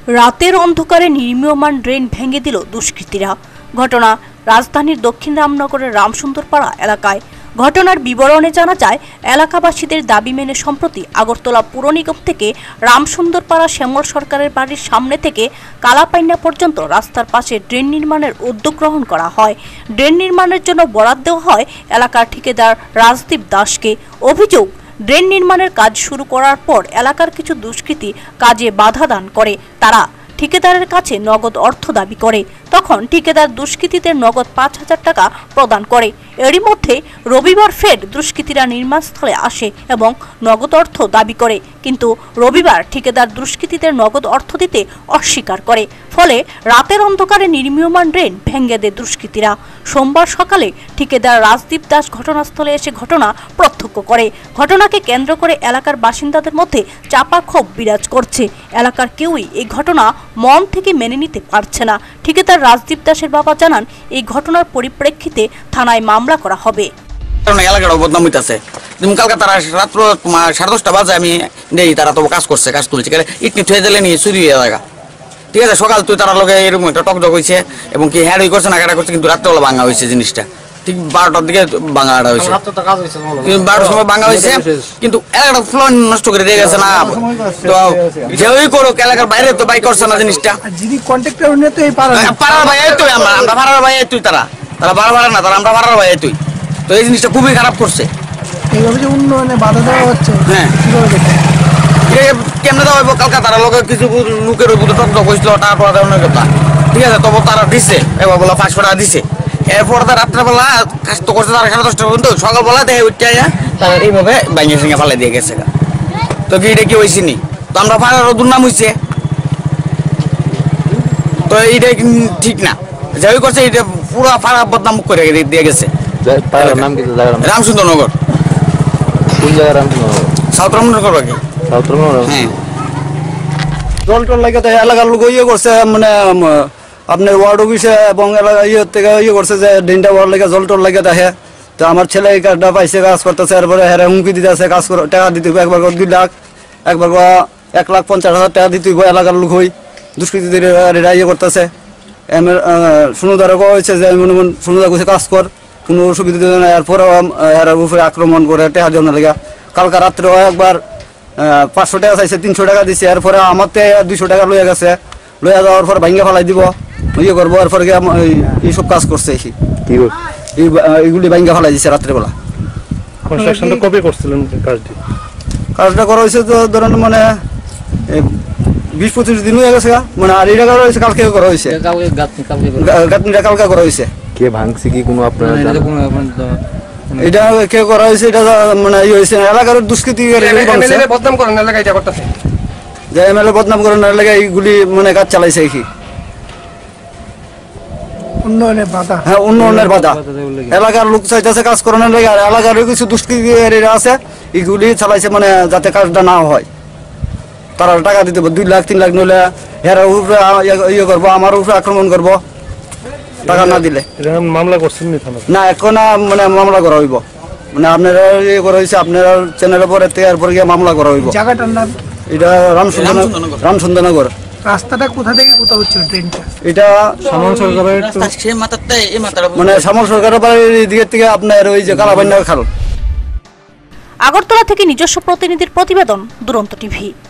রাতের অন্ধকারে নির্মীয়মান ড্রেন ভেঙে দিল দুষ্কৃতীরা। ঘটনা রাজধানীর দক্ষিণ রামনগরের রামসুন্দরপাড়া এলাকায়। ঘটনার বিবরণে জানা যায়, এলাকাবাসীদের দাবি মেনে সম্প্রতি আগরতলা পুর নিগম থেকে রামসুন্দরপাড়া শ্যামল সরকারের বাড়ির সামনে থেকে কালাপাইনা পর্যন্ত রাস্তার পাশে ড্রেন নির্মাণের উদ্যোগ গ্রহণ করা হয়। ড্রেন নির্মাণের জন্য বরাদ্দ দেওয়া হয় এলাকার ঠিকাদার রাজদীপ দাসকে। অভিযোগ, ড্রেন নির্মাণের কাজ শুরু করার পর এলাকার কিছু দুষ্কৃতী কাজে বাধা দান করে। তারা ঠিকাদারের কাছে নগদ অর্থ দাবি করে। তখন ঠিকাদার দুষ্কৃতীদের নগদ ৫,০০০ টাকা প্রদান করে। এরই মধ্যে রবিবার ফের দুষ্কৃতীরা নির্মাণস্থলে আসে এবং নগদ অর্থ দাবি করে, কিন্তু রবিবার ঠিকাদার দুষ্কৃতীদের নগদ অর্থ দিতে অস্বীকার করে। ফলে রাতের অন্ধকারে নির্মীয়মান ড্রেন ভেঙে দেয় দুষ্কৃতীরা। সোমবার সকালে ঠিকাদার রাজদীপ দাস ঘটনাস্থলে এসে ঘটনা প্রত্যক্ষ করে। ঘটনাকে কেন্দ্র করে এলাকার বাসিন্দাদের মধ্যে চাপা ক্ষোভ বিরাজ করছে। এলাকার কেউই এই ঘটনা মন থেকে মেনে নিতে পারছে না। ঠিকাদার রাজদীপ দাসের বাবা জানান, এই ঘটনার পরিপ্রেক্ষিতে থানায় মামলা করা হবে। এলাকাটা বদনাম হইতেছে। কালকে তারা রাত্র 10:30 বাজে আমি নেই, তারা তো কাজ করছে, কাজ তুলছে, ইটনি থুয়ে দিলে নিয়ে চুরি হয়ে জায়গা। ঠিক আছে, সকাল তুই তারা লোকে এরকম একটা টকটক হয়েছে এবং কি হ্যাঁ করছে না করছে, কিন্তু রাত্রেবেলা ভাঙা হয়েছে জিনিসটা। ঠিক 12টার দিকে ভাঙাটা হয়েছে, 12টার সময় ভাঙা হয়েছে, কিন্তু এলাকাটা ফ্লোর নষ্ট করে দিয়ে গেছে না। তো যেই করুক, এলাকার বাইরে তো বাই করছে না জিনিসটা। পাড়ার ভাই তুই, আমরা পাড়ার ভাই তুই, তারা বারবার না, তারা আমরা পাড়ার ভাই তুই। তো এই জিনিসটা খুবই খারাপ করছে। এইভাবে যে উন্নয়নে বাধা দেওয়া হচ্ছে, হ্যাঁ কেমনে দেওয়া হইব? কালকা তারা লোকের কিছু লোকের উপরে টকটক হয়েছিল, টাকা পড়া দেওয়ার কথা। ঠিক আছে, তবু তারা দিচ্ছে, এবার বলা 500 টাকা দিচ্ছে। এরপর রাত্রেবেলা কাজ তো করছে তারা 10:30 পর্যন্ত, সকালবেলা দেখে উঠে তারা এইভাবে বাইঙ্গে সিঙ্গে ফালাই দিয়ে গেছে। তো কি এটা কি হয়েছে নি? তো আমরা পাড়ারও দুর্নাম হয়েছে, তো এইটা ঠিক না। যাই করছে এটা পুরো পাড়া বদনাম করে দিয়ে গেছে। রামসুন্দরনগর। কোন জায়গা রামসুন্দরনগর? সাউথ রামনগর বাকি। সাউথ রামনগর। হ্যাঁ, জল টল লাগে এলাকার লোক ইয়ে করছে, মানে আপনার ওয়ার্ড অফিসে এবং ইয়ে থেকে ইয়ে করছে যে ড্রেনটা ওয়ার্ড লাগে, জল টল লাগে দেখে। তো আমার ছেলে এই কাজটা পাইছে, কাজ করতেছে, এরপরে হ্যাঁ হুমকি দিতে আছে, কাজ করে টাকা দিতে হইব, একবার 2 লাখ, একবার 1,50,000 টাকা দিতে হইব। এলাকার লোক হই দুষ্কৃতীদের ইয়ে করতেছে। সুনুদারও হয়েছে যে সুনুদা কাছে কাজ কর, কোনো অসুবিধা দিতে না। এরপরেও এর উপরে আক্রমণ করে টাকা জন্য লেগে কালকা রাত্রে একবার 500 টাকা চাইছে, 300 টাকা দিছে। এরপরে আমার 200 টাকা লইয়া গেছে, লইয়া যাওয়ার পর ভাঙ্গে ফেলাই দিব, ইয়ে করবো। এরপরে এইসব কাজ করছে, এইগুলি ভাঙ্গে ফেলাই দিছে রাত্রেবেলা। কবে করছিলেন কাজটি? কাজটা করা হয়েছে তো ধরেন মানে 20-25 দিন হয়ে গেছে, মানে আর এটা করা হয়েছে কালকে করা হয়েছে, গাঁথনিটা কালকে করা হয়েছে। কে ভাঙছে কি কোনো আপনার? এটা কে করা হয়েছে এটা মানে ইয়ে হয়েছে, এলাকার দুষ্কৃতি বদনাম করেন এলাকায়, এটা করতেছে যে এমএলএ বদনাম করেন এলাকায় এইগুলি মানে কাজ চালাইছে। কি উন্নয়নের বাধা? হ্যাঁ, উন্নয়নের বাধা। এলাকার লোক চাইতেছে কাজ করানোর লাগে, আর এলাকার কিছু দুষ্কৃতি আছে এইগুলি চালাইছে, মানে যাতে কাজটা না হয়। তারা টাকা দিতে 2 লাখ 3 লাখ নইলে হেরা উপরে ইয়ে করবো, আমার উপরে আক্রমণ করবো টাকা না দিলে। মামলা করছেন না, এখন মানে মামলা করা হইব, মানে আপনারা ইয়ে করা হয়েছে, আপনারা চ্যানেলের পরে এরপরে গিয়ে মামলা করা হইব। জায়গাটার নাম? এটা রামসুন্দরনগর। রাস্তাটা কোথা থেকে কোথা হচ্ছে ট্রেনটা? এটা শ্যামল সরকারের, মানে শ্যামল সরকারের বাড়ির দিকের থেকে আপনার ওই যে কালাপাইনা খাল। আগরতলা থেকে নিজস্ব প্রতিনিধির প্রতিবেদন, দুরন্ত টিভি।